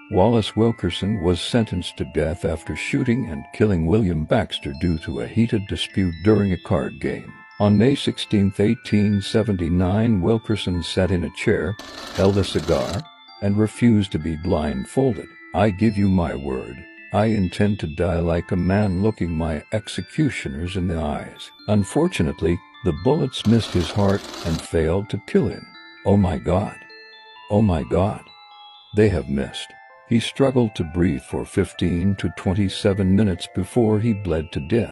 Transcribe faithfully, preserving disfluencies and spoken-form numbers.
Wallace Wilkerson was sentenced to death after shooting and killing William Baxter due to a heated dispute during a card game. On May sixteenth, eighteen seventy-nine, Wilkerson sat in a chair, held a cigar, and refused to be blindfolded. "I give you my word, I intend to die like a man, looking my executioners in the eyes." Unfortunately, the bullets missed his heart and failed to kill him. "Oh my God! Oh my God! They have missed." He struggled to breathe for fifteen to twenty-seven minutes before he bled to death.